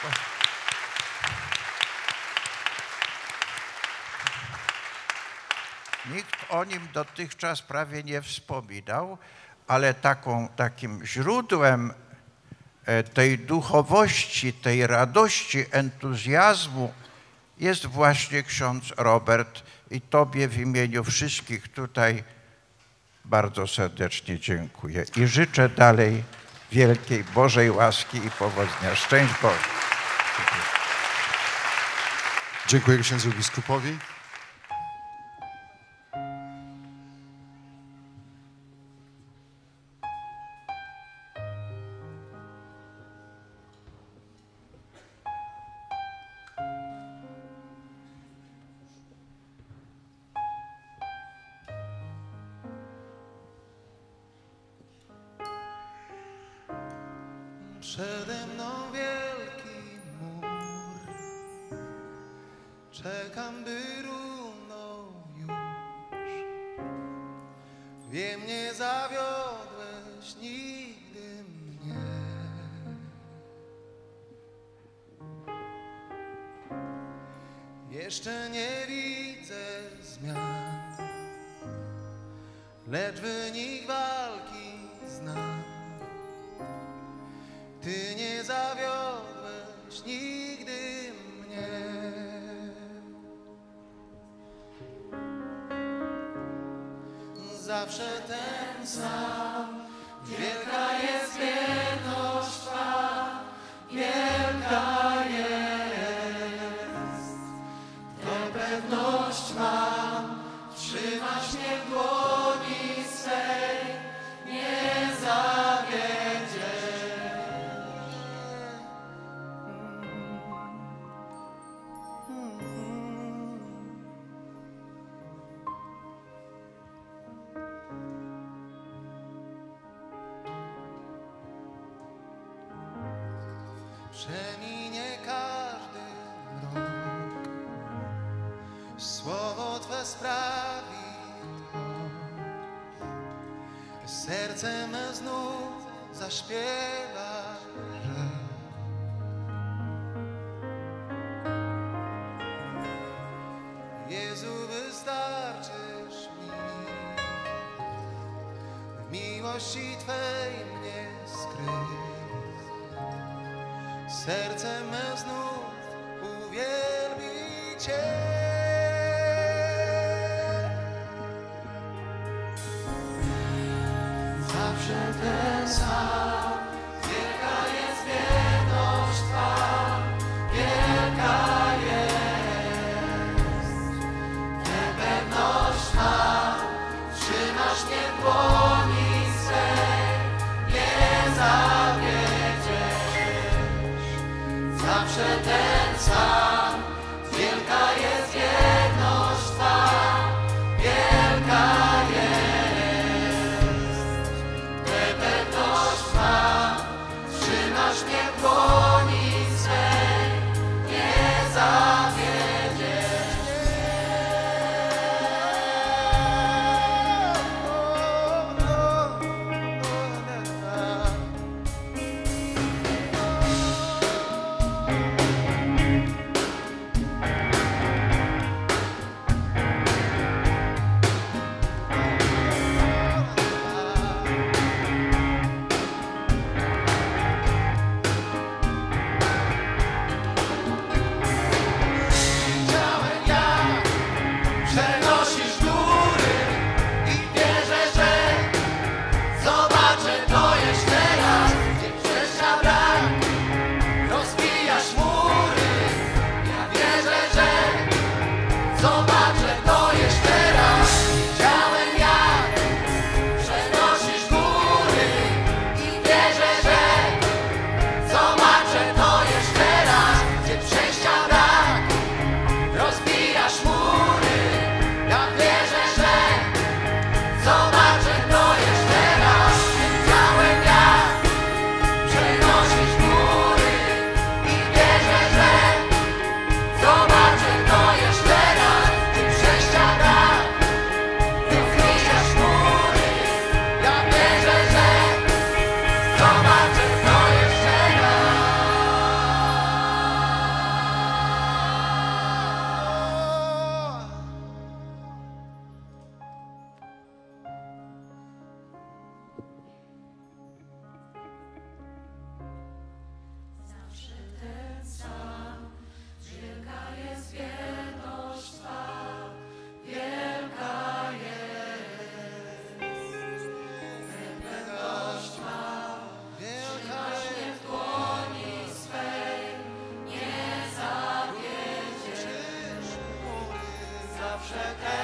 Nikt o nim dotychczas prawie nie wspominał, ale takim źródłem tej duchowości, tej radości, entuzjazmu jest właśnie ksiądz Robert i Tobie w imieniu wszystkich tutaj bardzo serdecznie dziękuję i życzę dalej wielkiej Bożej łaski i powodzenia. Szczęść Boże. Dziękuję księdzu biskupowi. Przede mną wielki mur, czekam, by runął już. Wiem, nie zawiodłeś nigdy mnie. Jeszcze nie widzę zmian, lecz wynik walki znam. Ty nie zawiodłeś nigdy mnie. Zawsze ten sam, wielka jest wierność Twa, wielka jest. Tę pewność mam, trzymasz mnie w dłoni swej, nie zawiedziesz. Przeminie każdy mrok, słowo Twe sprawi to. Serce me znów zaśpiewa, że Jezu, wystarczysz mi. W miłości Twej mnie skryj. Serce me znów uwielbi Cię. Zawsze ten sam, wielka jest wierność Twa, wielka jest. Tę pewność mam, trzymasz mnie w dłoni swej, nie zawiedziesz. Zawsze ten sam, wielka jest wierność Twa, wielka jest. Tę pewność mam, trzymasz mnie w dłoni swej, nie zawiedziesz. Widziałem, jak przenosisz góry i wierzę, że zobaczę to jeszcze raz. Gdzie przeszła brak, rozbijasz mury. Ja wierzę, że zobaczę to jeszcze raz. Widziałem, jak przenosisz góry i wierzę, że zobaczę to jeszcze raz. Gdzie przejścia brak, rozbijasz mury. Ja wierzę, że zobaczę to jeszcze raz. Widziałem, jak przenosisz góry i wierzę, że zobaczę to jeszcze raz. Gdzie przejścia brak, rozbijasz mury. Ja wierzę, że zobaczę to jeszcze raz. Zawsze ten sam, wielka jest wierność Twa, wielka jest. Tę pewność mam, trzymasz mnie w dłoni swej, nie zawiedziesz. Zawsze ten